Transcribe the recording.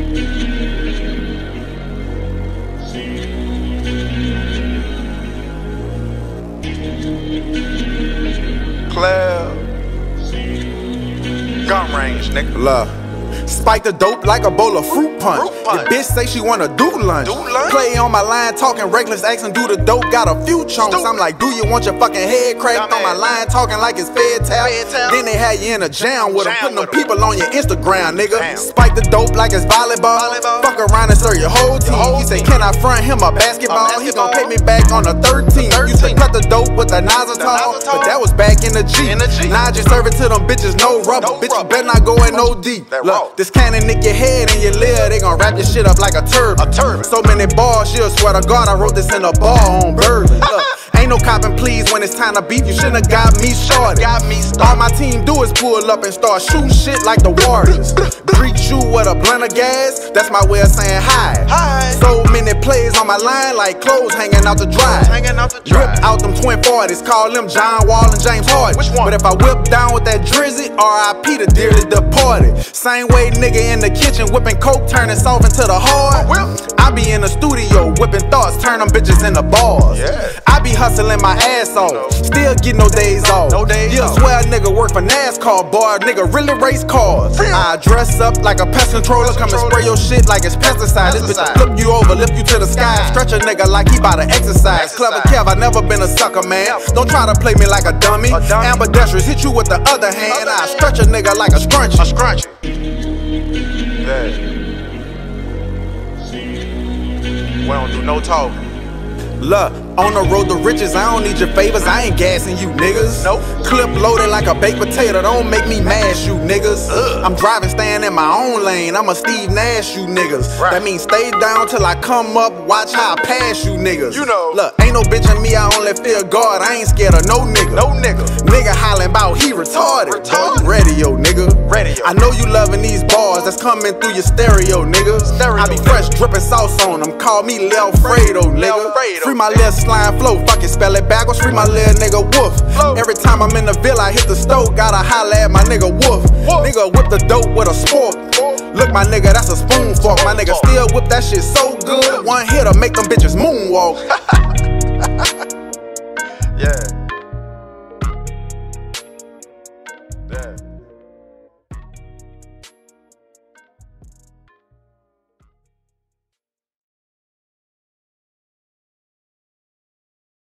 Cloud. Gun range, nigga. Love. Spike the dope like a bowl of fruit punch. Your bitch say she wanna do lunch. Play on my line talking reckless, asking do the dope. Got a few chunks. I'm like, do you want your fucking head cracked? On my line talking like it's Fed tap. Then they had you in a jam with them, putting them people on your Instagram, nigga. Spike the dope like it's volleyball. Fuck around and serve your whole team. He say, can I front him a basketball? He gon' pay me back on the 13. Used to cut the dope with the Nazatol, but that was back in the G. Now I just serve it to them bitches, no rubber. Bitch, you better not go in no deep. Look, this cannon nick your head and your lid, they gon' wrap your shit up like a turban. So many bars, she'll swear to God I wrote this in a bar on bourbon. Look, ain't no copping please when it's time to beef. You shouldn't have got me started. All my team do is pull up and start shooting shit like the Warriors. Greet you with a blunt of gas, that's my way of saying hi. So many plays on my line like clothes hanging out the drive. Whip out them twin 40s, call them John Wall and James Harden. But if I whip down with that Drizzy, R.I.P. the dearly departed. Same way nigga in the kitchen whipping coke, turning soft into the hard. I be in the studio whipping thoughts, turn them bitches into bars. I be hustling my ass off, still get no days off. Yeah, swear a nigga work for NASCAR, boy, nigga really race cars. I dress up like a pest controller, come and spray your shit like it's pesticide. This bitch will flip you over, lift you to the sky, stretch a nigga like he bout to exercise. Clever Kev, I never been a sucker, man. Don't try to play me like a dummy. Ambidextrous, hit you with the other hand. I stretch a nigga like a scrunchie. We don't do no talking. Look, on the road to riches, I don't need your favors, I ain't gassing you niggas. Clip loaded like a baked potato, don't make me mash you niggas. I'm driving, staying in my own lane, I'm a Steve Nash you niggas. That means stay down till I come up, watch how I pass you niggas. You know. Look, ain't no bitch in me, I only feel God, I ain't scared of no nigga. Nigga hollering bout he retarded. Boy, you radio, nigga. I know you loving these bars that's coming through your stereo, nigga. I be fresh, dripping sauce on them, call me Lil Fredo, nigga. Free my little slime flow, fuck it, spell it backwards, free my little nigga Wolf. Every time I'm in the villa, I hit the stove, gotta holla at my nigga Wolf. Nigga whip the dope with a spork. Look, my nigga, that's a spoon fork. My nigga still whip that shit so good. One hitter make them bitches moonwalk.